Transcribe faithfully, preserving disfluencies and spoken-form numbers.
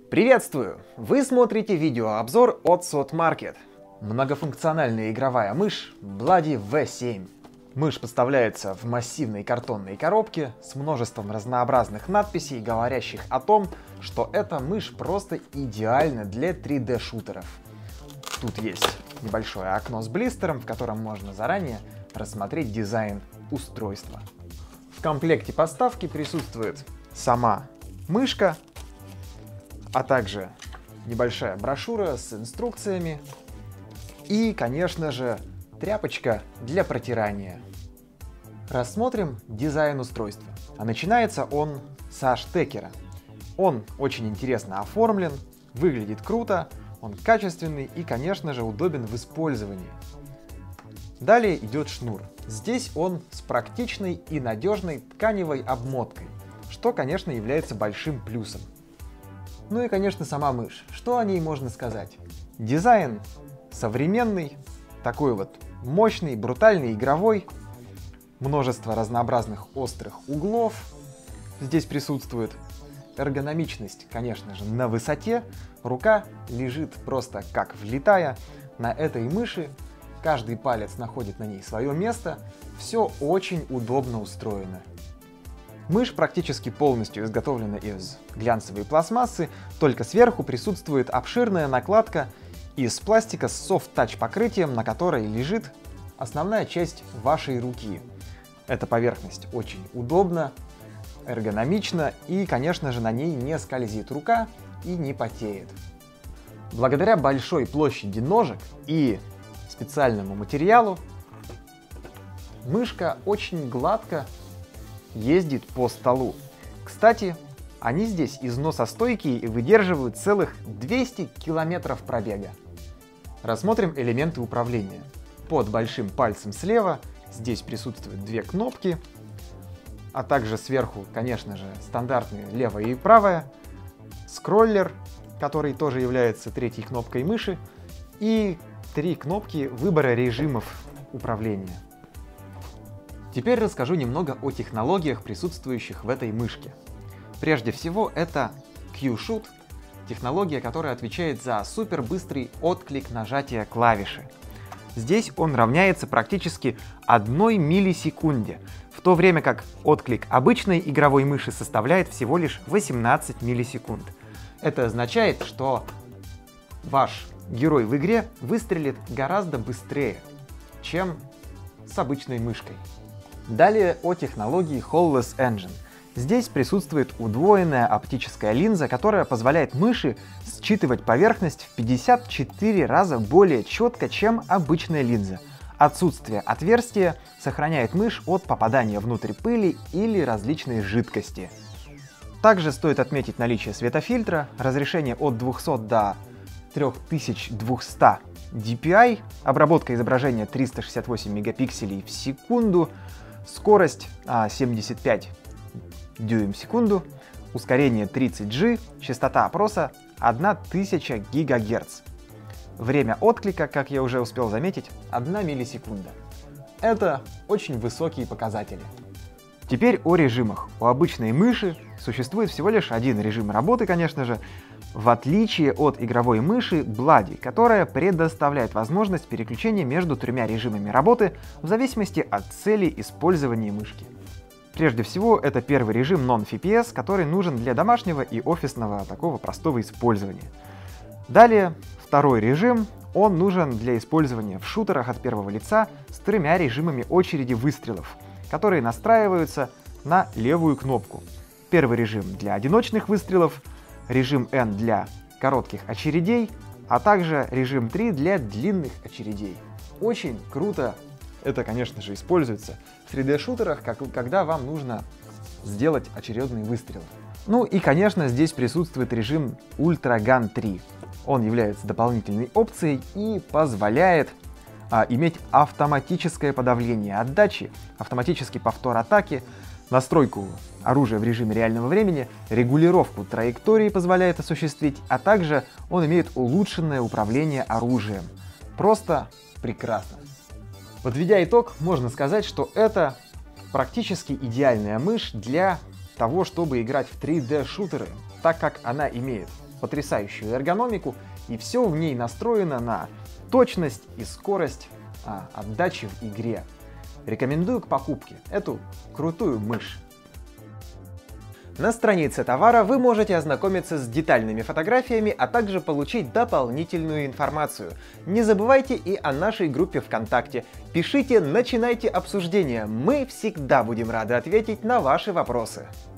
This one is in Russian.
Приветствую! Вы смотрите видеообзор от Sotmarket. Многофункциональная игровая мышь Bloody ви семь. Мышь поставляется в массивной картонной коробке с множеством разнообразных надписей, говорящих о том, что эта мышь просто идеальна для три дэ шутеров. Тут есть небольшое окно с блистером, в котором можно заранее рассмотреть дизайн устройства. В комплекте поставки присутствует сама мышка, а также небольшая брошюра с инструкциями и, конечно же, тряпочка для протирания. Рассмотрим дизайн устройства. А начинается он со штекера. Он очень интересно оформлен, выглядит круто, он качественный и, конечно же, удобен в использовании. Далее идет шнур. Здесь он с практичной и надежной тканевой обмоткой, что, конечно, является большим плюсом. Ну и, конечно, сама мышь. Что о ней можно сказать? Дизайн современный, такой вот мощный, брутальный, игровой. Множество разнообразных острых углов здесь присутствует. Эргономичность, конечно же, на высоте. Рука лежит просто как влитая на этой мыши. Каждый палец находит на ней свое место. Все очень удобно устроено. Мышь практически полностью изготовлена из глянцевой пластмассы, только сверху присутствует обширная накладка из пластика с софт-тач покрытием, на которой лежит основная часть вашей руки. Эта поверхность очень удобна, эргономична и, конечно же, на ней не скользит рука и не потеет. Благодаря большой площади ножек и специальному материалу мышка очень гладко ездит по столу. Кстати, они здесь износостойкие и выдерживают целых двести километров пробега. Рассмотрим элементы управления. Под большим пальцем слева здесь присутствуют две кнопки, а также сверху, конечно же, стандартные левая и правая, скроллер, который тоже является третьей кнопкой мыши, и три кнопки выбора режимов управления. Теперь расскажу немного о технологиях, присутствующих в этой мышке. Прежде всего, это Q-Shoot, технология, которая отвечает за супербыстрый отклик нажатия клавиши. Здесь он равняется практически одной миллисекунде, в то время как отклик обычной игровой мыши составляет всего лишь восемнадцать миллисекунд. Это означает, что ваш герой в игре выстрелит гораздо быстрее, чем с обычной мышкой. Далее о технологии Hololens Engine. Здесь присутствует удвоенная оптическая линза, которая позволяет мыши считывать поверхность в пятьдесят четыре раза более четко, чем обычная линза. Отсутствие отверстия сохраняет мышь от попадания внутрь пыли или различной жидкости. Также стоит отметить наличие светофильтра, разрешение от двухсот до трёх тысяч двухсот ди пи ай, обработка изображения триста шестьдесят восемь мегапикселей в секунду, скорость а, семьдесят пять дюйм в секунду, ускорение тридцать джи, частота опроса тысяча гигагерц. Время отклика, как я уже успел заметить, одна миллисекунда. Это очень высокие показатели. Теперь о режимах. У обычной мыши существует всего лишь один режим работы, конечно же, в отличие от игровой мыши Bloody, которая предоставляет возможность переключения между тремя режимами работы в зависимости от цели использования мышки. Прежде всего, это первый режим Non-эф пи эс, который нужен для домашнего и офисного такого простого использования. Далее, второй режим, он нужен для использования в шутерах от первого лица с тремя режимами очереди выстрелов, которые настраиваются на левую кнопку. Первый режим для одиночных выстрелов, режим N для коротких очередей, а также режим три для длинных очередей. Очень круто это, конечно же, используется в три дэ шутерах, как, когда вам нужно сделать очередный выстрел. Ну и, конечно, здесь присутствует режим Ultra Gun три. Он является дополнительной опцией и позволяет а, иметь автоматическое подавление отдачи, автоматический повтор атаки, настройку оружия в режиме реального времени, регулировку траектории позволяет осуществить, а также он имеет улучшенное управление оружием. Просто прекрасно. Подведя итог, можно сказать, что это практически идеальная мышь для того, чтобы играть в три дэ шутеры, так как она имеет потрясающую эргономику, и все в ней настроено на точность и скорость а, отдачи в игре. Рекомендую к покупке эту крутую мышь. На странице товара вы можете ознакомиться с детальными фотографиями, а также получить дополнительную информацию. Не забывайте и о нашей группе ВКонтакте. Пишите, начинайте обсуждение, мы всегда будем рады ответить на ваши вопросы.